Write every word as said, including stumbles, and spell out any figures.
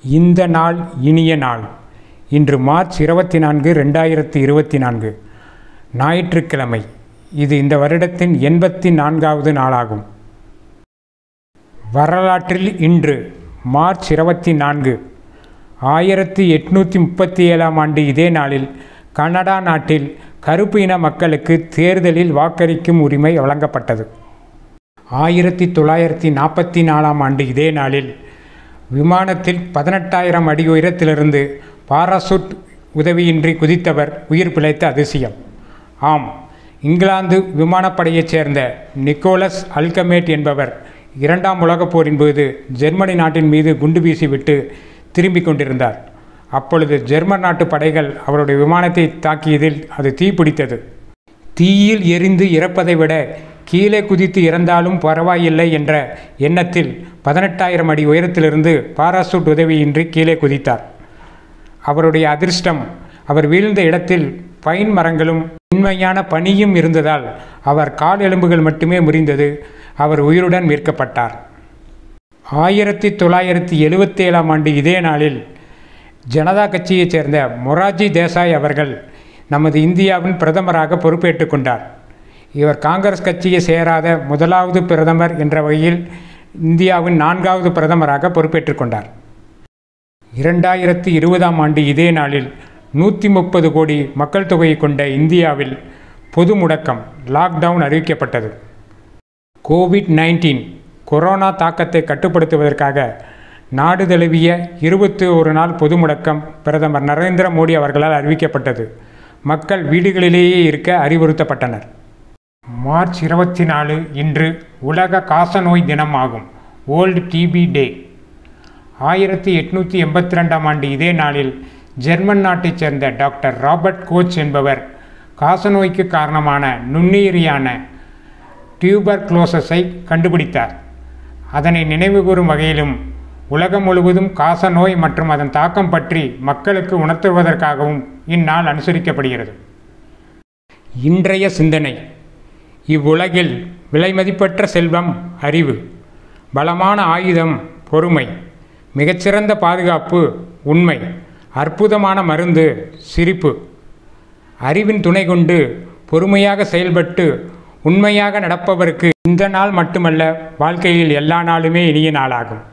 இந்த நாள் இனிய நாள். இன்று மார்ச் இருபத்தி நான்கு ரெண்டாயிரத்தி இருபத்தி நான்கு ஞாயிற்றுக்கிழமை. இது இந்த வருடத்தின் எண்பத்தி நான்காவது நாளாகும். வரலாற்றில் இன்று மார்ச் இருபத்தி நான்கு ஆயிரத்தி எட்நூற்றி முப்பத்தி ஏழாம் ஆண்டு இதே நாளில் கனடா நாட்டில் கருப்பு இன மக்களுக்கு தேர்தலில் வாக்களிக்கும் உரிமை வழங்கப்பட்டது. ஆயிரத்தி தொள்ளாயிரத்தி நாற்பத்தி நாலாம் ஆண்டு இதே நாளில் விமானத்தில் பதினெட்டாயிரம் அடி உயரத்திலிருந்து பாராசூட் உதவியின்றி குதித்தவர் உயிர் பிழைத்த அதிசயம். ஆம், இங்கிலாந்து விமானப்படையைச் சேர்ந்த நிக்கோலஸ் அல்கமேட் என்பவர் இரண்டாம் உலகப் போரின் போது ஜெர்மனி நாட்டின் மீது குண்டு வீசிவிட்டு திரும்பிக் கொண்டிருந்தார். அப்பொழுது ஜெர்மன் நாட்டு படைகள் அவருடைய விமானத்தை தாக்கியதில் அது தீப்பிடித்தது. தீயில் எரிந்து இறப்பதை விட கீழே குதித்து இறந்தாலும் பரவாயில்லை என்ற எண்ணத்தில் பதினெட்டாயிரம் அடி உயரத்திலிருந்து பாராசூட் உதவியின்றி கீழே குதித்தார். அவருடைய அதிர்ஷ்டம், அவர் வீழ்ந்த இடத்தில் பைன் மரங்களும் உண்மையான பனியும் இருந்ததால் அவர் கால் எலும்புகள் மட்டுமே முறிந்தது. அவர் உயிருடன் மீட்கப்பட்டார். ஆயிரத்தி தொள்ளாயிரத்தி எழுபத்தி ஏழாம் ஆண்டு இதே நாளில் ஜனதா கட்சியைச் சேர்ந்த மொரார்ஜி தேசாய் அவர்கள் நமது இந்தியாவின் பிரதமராக பொறுப்பேற்று கொண்டார். இவர் காங்கிரஸ் கட்சியை சேராத முதலாவது பிரதமர் என்ற வகையில் இந்தியாவின் நான்காவது பிரதமராக பொறுப்பேற்று கொண்டார். இரண்டாயிரத்தி இருபதாம் ஆண்டு இதே நாளில் நூற்றி முப்பது கோடி மக்கள் தொகையை கொண்ட இந்தியாவில் பொது முடக்கம் லாக்டவுன் அறிவிக்கப்பட்டது. கோவிட் நைன்டீன் கொரோனா தாக்கத்தை கட்டுப்படுத்துவதற்காக நாடு தழுவிய இருபத்தி ஒரு நாள் பொது முடக்கம் பிரதமர் நரேந்திர மோடி அவர்களால் அறிவிக்கப்பட்டது. மக்கள் வீடுகளிலேயே இருக்க அறிவுறுத்தப்பட்டனர். மார்ச் இருபத்தி நாலு இன்று உலக காசநோய் தினம் ஆகும். World TB day. ஆயிரத்தி எட்நூற்றி எண்பத்தி ரெண்டாம் ஆண்டு இதே நாளில் ஜெர்மன் நாட்டைச் சேர்ந்த டாக்டர் ராபர்ட் கோச் என்பவர் காசநோய்க்கு காரணமான நுண்ணுயிரியான டியூபர்குலோசஸை கண்டுபிடித்தார். அதனை நினைவுகூரும் வகையிலும் உலகம் முழுவதும் காசநோய் மற்றும் அதன் தாக்கம் பற்றி மக்களுக்கு உணர்த்துவதற்காகவும் இந்நாள் அனுசரிக்கப்படுகிறது. இன்றைய சிந்தனை. இவ்வுலகில் விலைமதிப்பற்ற செல்வம் அறிவு, பலமான ஆயுதம் பொறுமை, மிகச்சிறந்த பாதுகாப்பு உண்மை, அற்புதமான மருந்து சிரிப்பு. அறிவின் துணை கொண்டு பொறுமையாக செயல்பட்டு உண்மையாக நடப்பவருக்கு இந்த நாள் மட்டுமல்ல, வாழ்க்கையில் எல்லா நாளுமே இனிய நாளாகும்.